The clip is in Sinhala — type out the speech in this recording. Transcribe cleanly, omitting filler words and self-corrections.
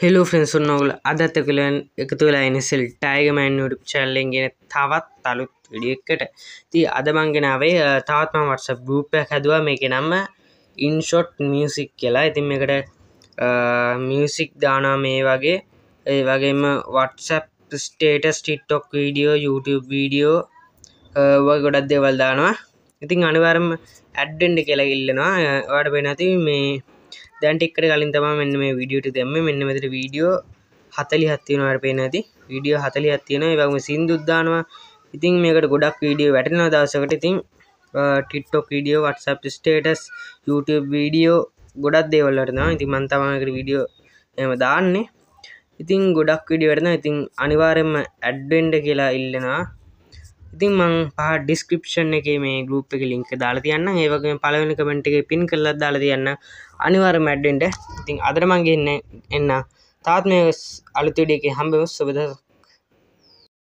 හෙලෝ ෆ්‍රෙන්ඩ්ස් ඔන්නෝගොල්ලෝ අදත් ඔයගොල්ලෝ එකතු වෙලා ඉන්නේ cell tiger man YouTube channel එකෙන් ගෙන තවත් අලුත් වීඩියෝ එකකට. ඉතින් අද මම ගෙනාවේ තවත් මම WhatsApp group එකක් හැදුවා. මේකේ නම Inshot music කියලා. ඉතින් මේකට music දානවා මේ වගේ. ඒ වගේම WhatsApp status, TikTok video, YouTube video වගේ ගොඩක් දේවල් දානවා. ඉතින් අනිවාර්යයෙන්ම add වෙන්න කියලා ඉල්ලනවා. ඔයාලට වෙන්නේ නැති මේ දැන් ටිකකට කලින් තමයි මෙන්න මේ වීඩියෝ ටික දැම්මේ. මෙන්න මෙතන වීඩියෝ 40ක් තියෙනවා. ඔයාලට පේන්නේ නැති වීඩියෝ 40ක් තියෙනවා. ඒ වගේම සින්දුත් දානවා. ඉතින් මේකට ගොඩක් වීඩියෝ වැටෙනවා දවසකට. ඉතින් TikTok video, WhatsApp status, YouTube video ගොඩක් දේවල් වැටෙනවා. ඉතින් මම තමයි මේකට වීඩියෝ එහෙම දාන්නේ. ඉතින් ගොඩක් වීඩියෝ වැටෙනවා. ඉතින් අනිවාර්යයෙන්ම ඇඩ් වෙන්න කියලා ඉල්ලනවා. ඉතින් මම පහ ඩිස්ක්‍රිප්ෂන් එකේ මේ group එකේ link එක දාලා තියන්නම්. ඒ වගේම පළවෙනි කමෙන්ට් එකේ pin කරලා දාලා තියන්න. අනිවාර්යයෙන්ම ඇඩ් වෙන්න. ඉතින් අදට මම ගෙන්නේ එන්න තාත් මේ අලුත් වීඩියෝ එකේ හම්බෙමු. සුබ දවසක්.